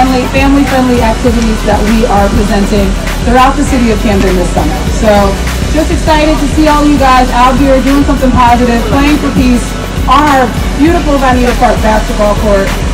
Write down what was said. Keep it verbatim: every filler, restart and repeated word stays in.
friendly, family-friendly activities that we are presenting throughout the city of Camden this summer. So just excited to see all you guys out here doing something positive, playing for peace on our beautiful Nieda Park basketball court.